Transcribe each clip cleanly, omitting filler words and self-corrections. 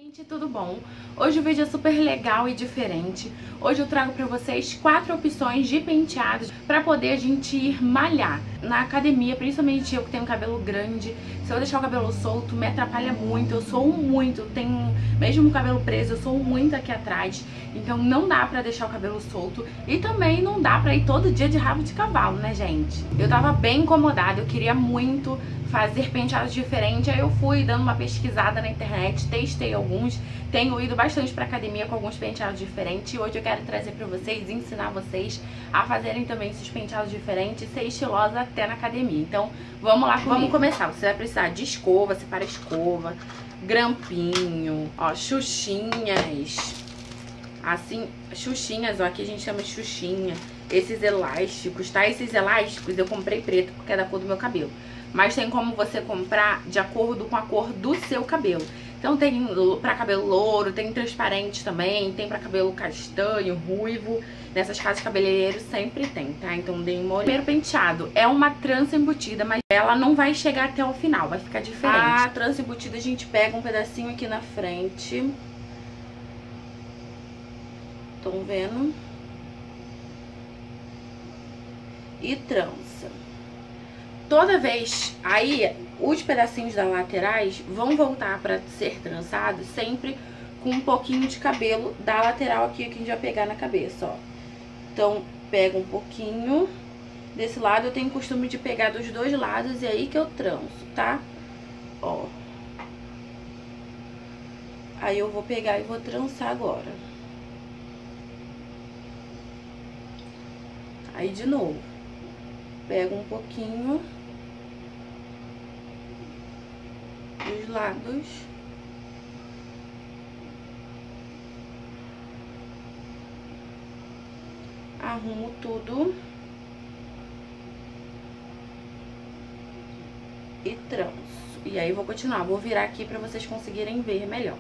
Gente, tudo bom? Hoje o vídeo é super legal e diferente. Hoje eu trago pra vocês 4 opções de penteados pra poder a gente ir malhar na academia, principalmente eu que tenho cabelo grande. Se eu deixar o cabelo solto, me atrapalha muito. Eu sou muito, tenho mesmo com o cabelo preso, eu sou muito aqui atrás. Então não dá pra deixar o cabelo solto e também não dá pra ir todo dia de rabo de cavalo, né, gente? Eu tava bem incomodada, eu queria muito fazer penteados diferentes. Aí eu fui dando uma pesquisada na internet, testei alguns, tenho ido bastante pra academia com alguns penteados diferentes. E hoje eu quero trazer pra vocês, ensinar vocês a fazerem também esses penteados diferentes e ser estilosa até na academia. Então vamos lá comigo. Vamos começar. Você vai precisar de escova, separa a escova, grampinho, ó, xuxinhas, assim, xuxinhas, ó, aqui a gente chama de xuxinha. Esses elásticos, tá? Esses elásticos eu comprei preto porque é da cor do meu cabelo, mas tem como você comprar de acordo com a cor do seu cabelo. Então tem pra cabelo louro, tem transparente também, tem pra cabelo castanho, ruivo. Nessas casas cabeleireiros sempre tem, tá? Então dei uma olhada. Primeiro penteado é uma trança embutida, mas ela não vai chegar até o final, vai ficar diferente. A trança embutida a gente pega um pedacinho aqui na frente. Estão vendo? E trança. Toda vez, aí os pedacinhos das laterais vão voltar para ser trançados sempre com um pouquinho de cabelo da lateral aqui que a gente vai pegar na cabeça, ó. Então, pega um pouquinho desse lado, eu tenho costume de pegar dos dois lados e aí que eu tranço, tá? Ó. Aí eu vou pegar e vou trançar agora. Aí de novo, pego um pouquinho dos lados, arrumo tudo e tranço. E aí vou continuar, vou virar aqui pra vocês conseguirem ver melhor.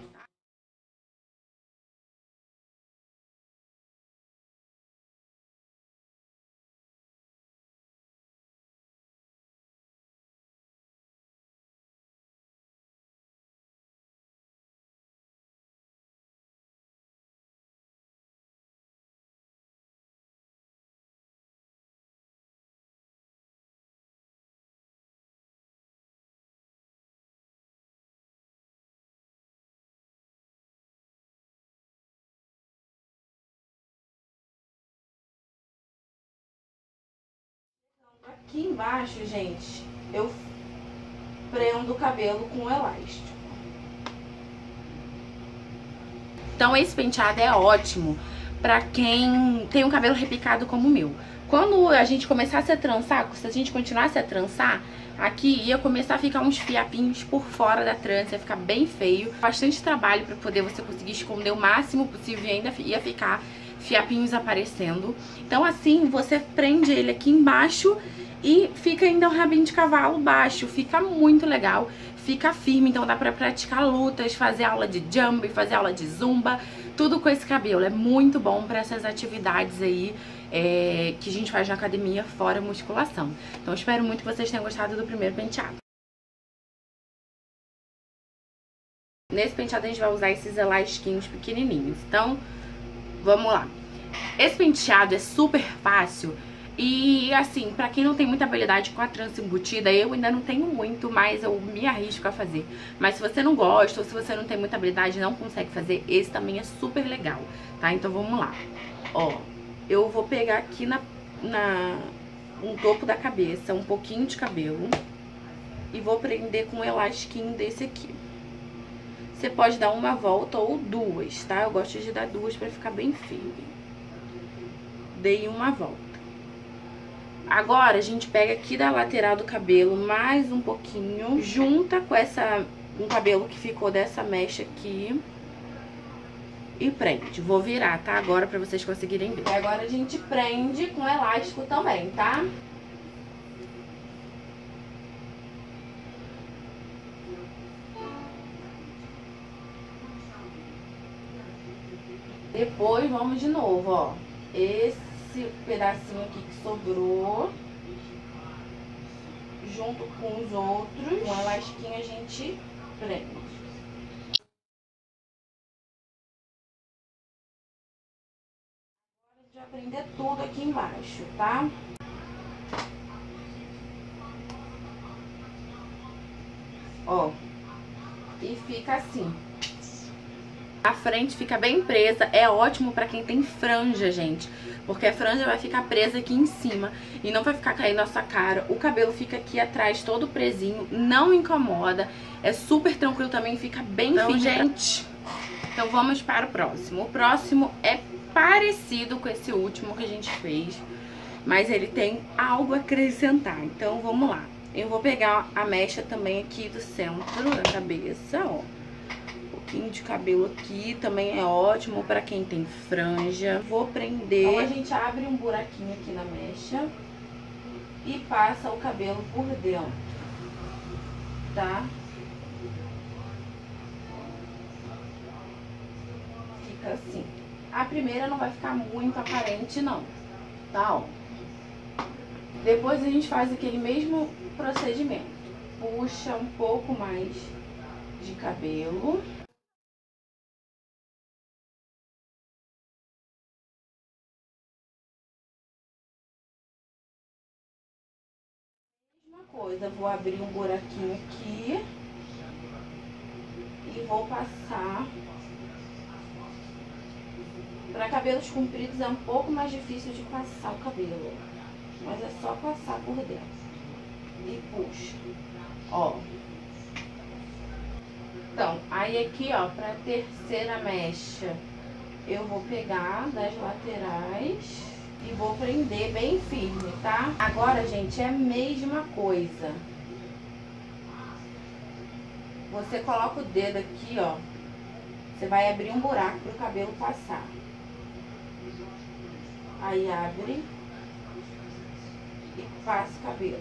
Aqui embaixo, gente, eu prendo o cabelo com elástico. Então esse penteado é ótimo pra quem tem um cabelo repicado como o meu. Quando a gente começasse a trançar, se a gente continuasse a trançar, aqui ia começar a ficar uns fiapinhos por fora da trança, ia ficar bem feio. Bastante trabalho pra poder você conseguir esconder o máximo possível e ainda ia ficar fiapinhos aparecendo. Então assim, você prende ele aqui embaixo e fica ainda um rabinho de cavalo baixo, fica muito legal, fica firme, então dá pra praticar lutas, fazer aula de jump, fazer aula de zumba, tudo com esse cabelo. É muito bom pra essas atividades aí que a gente faz na academia fora musculação. Então espero muito que vocês tenham gostado do primeiro penteado. Nesse penteado a gente vai usar esses elastiquinhos pequenininhos, então vamos lá. Esse penteado é super fácil. E assim, pra quem não tem muita habilidade com a trança embutida, eu ainda não tenho muito, mas eu me arrisco a fazer. Mas se você não gosta ou se você não tem muita habilidade e não consegue fazer, esse também é super legal, tá? Então vamos lá. Ó, eu vou pegar aqui no topo da cabeça um pouquinho de cabelo e vou prender com um elastiquinho desse aqui. Você pode dar uma volta ou duas, tá? Eu gosto de dar duas pra ficar bem firme. Dei uma volta. Agora, a gente pega aqui da lateral do cabelo mais um pouquinho, junta com um cabelo que ficou dessa mecha aqui e prende. Vou virar, tá? Agora pra vocês conseguirem ver. E agora a gente prende com elástico também, tá? Depois vamos de novo, ó. Esse pedacinho aqui que sobrou, junto com os outros, com a lasquinha a gente prende. Já prender tudo aqui embaixo, tá? Ó, e fica assim. A frente fica bem presa, é ótimo pra quem tem franja, gente, porque a franja vai ficar presa aqui em cima e não vai ficar caindo na sua cara. O cabelo fica aqui atrás todo presinho, não incomoda, é super tranquilo também, fica bem firme, gente. Então vamos para o próximo. O próximo é parecido com esse último que a gente fez, mas ele tem algo a acrescentar, então vamos lá. Eu vou pegar a mecha também aqui do centro da cabeça, ó. Um pouquinho de cabelo aqui, também é ótimo pra quem tem franja. Vou prender. Então a gente abre um buraquinho aqui na mecha e passa o cabelo por dentro, tá? Fica assim. A primeira não vai ficar muito aparente não, tá, ó. Depois a gente faz aquele mesmo procedimento. Puxa um pouco mais de cabelo. Mesma coisa, vou abrir um buraquinho aqui e vou passar. Para cabelos compridos é um pouco mais difícil de passar o cabelo, mas é só passar por dentro e puxa, ó. Então, aí aqui, ó, pra terceira mecha, eu vou pegar das laterais e vou prender bem firme, tá? Agora, gente, é a mesma coisa. Você coloca o dedo aqui, ó, você vai abrir um buraco pro cabelo passar. Aí abre e passa o cabelo.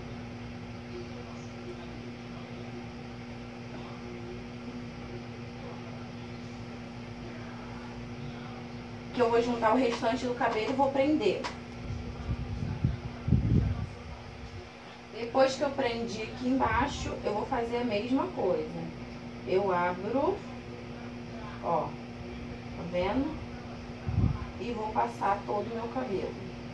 Que eu vou juntar o restante do cabelo e vou prender. Depois que eu prendi aqui embaixo, eu vou fazer a mesma coisa. Eu abro, ó, tá vendo? E vou passar todo o meu cabelo.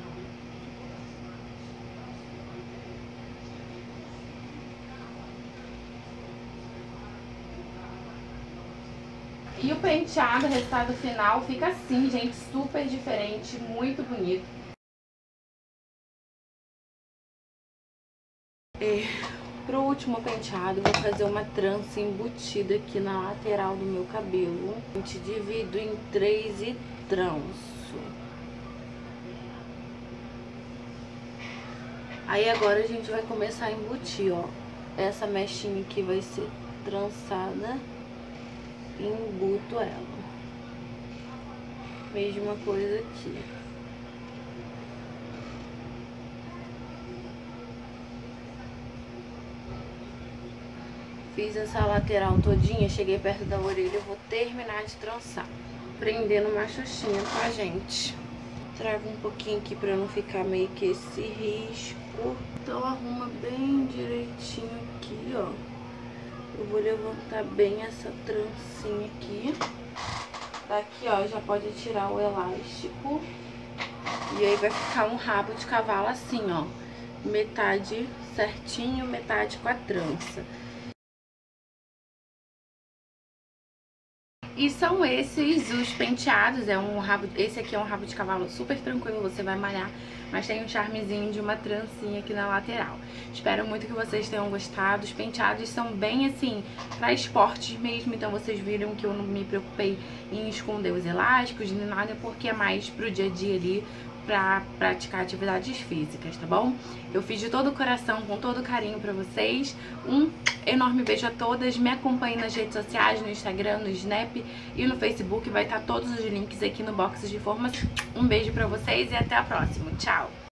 E o penteado, o resultado final, fica assim, gente, super diferente, muito bonito. Pro último penteado, eu vou fazer uma trança embutida aqui na lateral do meu cabelo. A gente divide em 3 e tranço. Aí agora a gente vai começar a embutir, ó. Essa mechinha aqui vai ser trançada e embuto ela. Mesma coisa aqui. Fiz essa lateral todinha, cheguei perto da orelha, eu vou terminar de trançar. Prendendo uma xuxinha, tá, gente? Trago um pouquinho aqui pra não ficar meio que esse risco. Então arruma bem direitinho aqui, ó. Eu vou levantar bem essa trancinha aqui. Daqui, ó, já pode tirar o elástico. E aí vai ficar um rabo de cavalo assim, ó. Metade certinho, metade com a trança. E são esses os penteados, esse aqui é um rabo de cavalo super tranquilo, você vai malhar, mas tem um charmezinho de uma trancinha aqui na lateral. Espero muito que vocês tenham gostado, os penteados são bem assim, pra esportes mesmo, então vocês viram que eu não me preocupei em esconder os elásticos, nem nada, porque é mais pro dia a dia ali, pra praticar atividades físicas, tá bom? Eu fiz de todo o coração, com todo carinho pra vocês. Um enorme beijo a todas. Me acompanhem nas redes sociais, no Instagram, no Snap e no Facebook. Vai estar todos os links aqui no box de informações. Um beijo pra vocês e até a próxima. Tchau!